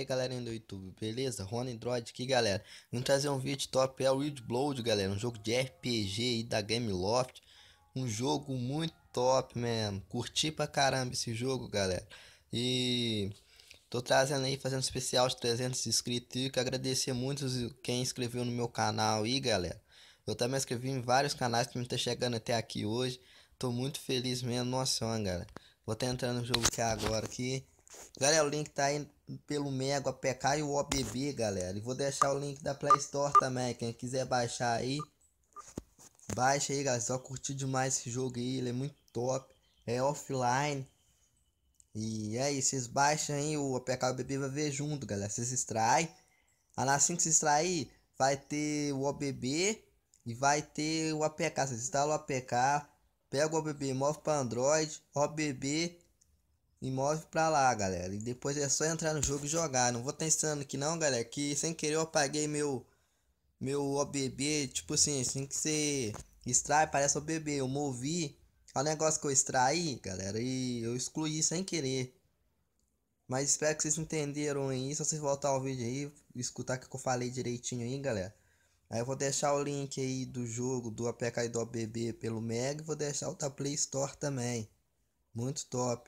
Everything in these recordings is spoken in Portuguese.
aí galerinha do YouTube, beleza? Rony Android aqui galera. Vamos trazer um vídeo top, é o Wild Blood galera. Um jogo de RPG aí da Gameloft. Um jogo muito top mesmo. Curti pra caramba esse jogo galera. E tô trazendo aí, fazendo especial de 300 inscritos. E quero agradecer muito quem inscreveu no meu canal aí galera. Eu também inscrevi em vários canais que me tá chegando até aqui hoje. Tô muito feliz mesmo, nossa senhora galera. Vou estar entrando no jogo aqui agora aqui. Galera, o link tá aí pelo Mega, APK e o OBB, galera. E vou deixar o link da Play Store também. Quem quiser baixar aí, baixa aí, galera. Só curtir demais esse jogo aí, ele é muito top. É offline. E é isso, vocês baixam aí, o APK e o OBB vai ver junto, galera. Vocês extraem. Assim que se extrair, vai ter o OBB e vai ter o APK. Vocês instalam o APK, pega o OBB, move para Android, OBB e move pra lá, galera. E depois é só entrar no jogo e jogar. Não vou estar ensinando aqui não, galera. Que sem querer eu apaguei meu OBB. Tipo assim que você extrai, parece OBB. Eu movi o negócio que eu extraí, galera. E eu excluí sem querer. Mas espero que vocês entenderam aí. Se vocês voltar ao vídeo aí, escutar o que eu falei direitinho aí, galera. Aí eu vou deixar o link aí do jogo, do APK e do OBB pelo Mega. E vou deixar o da Play Store também. Muito top.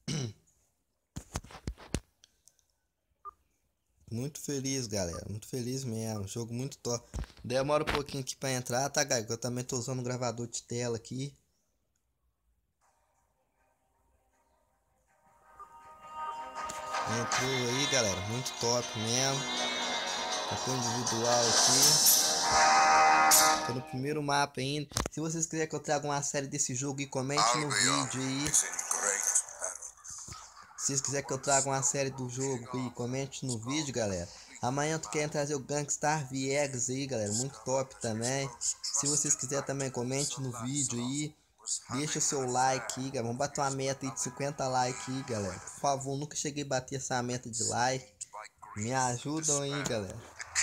Muito feliz, galera. Muito feliz mesmo. Jogo muito top. Demora um pouquinho aqui pra entrar, tá, galera? Eu também tô usando um gravador de tela aqui. Entrou aí, galera. Muito top mesmo. Tô individual aqui. Tô no primeiro mapa ainda. Se vocês quiserem que eu traga uma série desse jogo, comente no vídeo aí. Se vocês quiserem que eu traga uma série do jogo aí, comente no vídeo, galera. Amanhã tu quer trazer o Gangstar Viegas aí, galera. Muito top também. Se vocês quiserem também, comente no vídeo aí. Deixa o seu like aí, galera. Vamos bater uma meta aí de 50 likes aí, galera. Por favor, nunca cheguei a bater essa meta de like. Me ajudam aí, galera.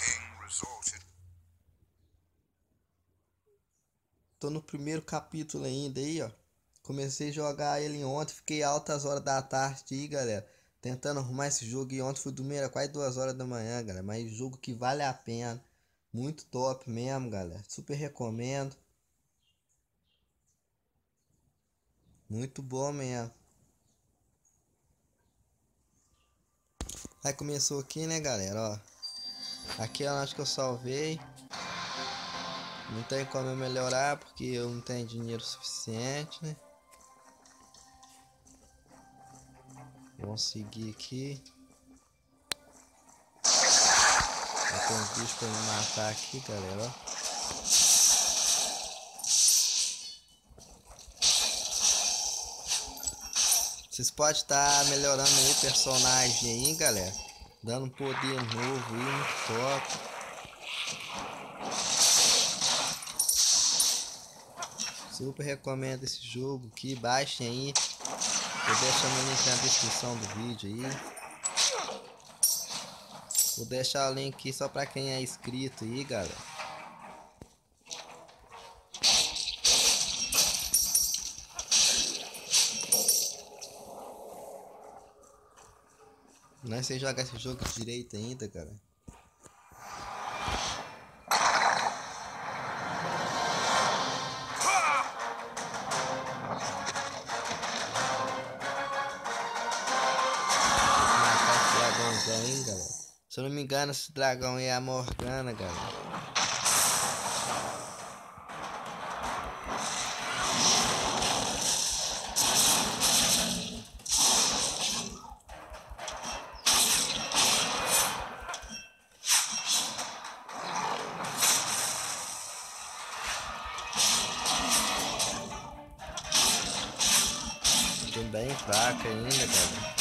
Tô no primeiro capítulo ainda aí, ó. Comecei a jogar ele ontem, fiquei altas horas da tarde aí, galera. Tentando arrumar esse jogo e ontem fui dormir, era quase 2 horas da manhã, galera. Mas jogo que vale a pena. Muito top mesmo, galera. Super recomendo. Muito bom mesmo. Aí começou aqui, né, galera, ó. Aqui eu acho que eu salvei. Não tem como eu melhorar porque eu não tenho dinheiro suficiente, né? Vamos seguir aqui. Tem um bicho pra me matar aqui, galera, ó. Vocês podem estar melhorando aí o personagem aí, galera. Dando um poder novo aí, muito top. Super recomendo esse jogo aqui, baixem aí. Vou deixar o link na descrição do vídeo aí. Vou deixar o link aqui só pra quem é inscrito aí, galera. Não sei jogar esse jogo direito ainda, cara. Matar esse dragãozão aí, galera. Se eu não me engano, esse dragão aí é a Morgana, galera. Tô bem fraca ainda, galera.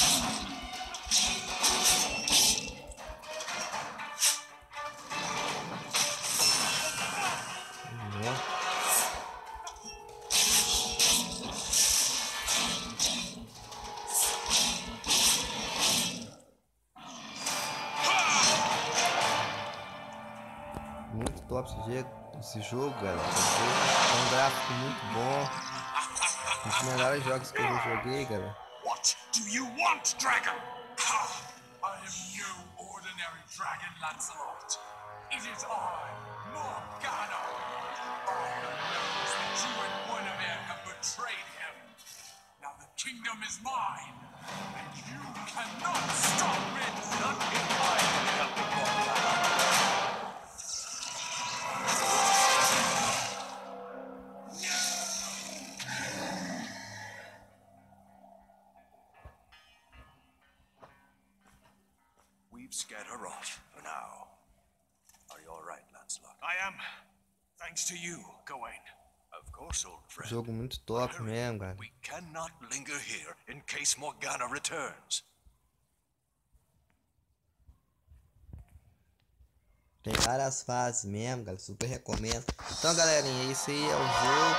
Muito top esse jogo, galera. É um gráfico muito bom. Um dos melhores jogos que eu já joguei, galera. What do you want, dragon? I am no Dragon Lancelot. It is I, Morgana. I knows that you and Guinevere have betrayed him. Now the kingdom is mine, and you cannot stop it. Not if I can help it, Morgana. We've scared her off for now. Are you all right, Lancelot? I am. Thanks to you, Gawain. Of course, old friend. Jogo muito top mesmo, cara. We cannot linger here in case Morgana returns. Tem várias fases mesmo, galera. Super recomendo. Então, galerinha, esse aí é o jogo.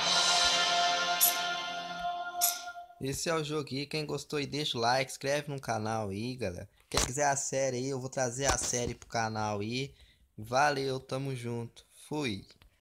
Esse é o jogo aí. Quem gostou aí, deixa o like, inscreve no canal aí, galera. Quem quiser a série aí, eu vou trazer a série pro canal aí. Valeu, tamo junto. Fui.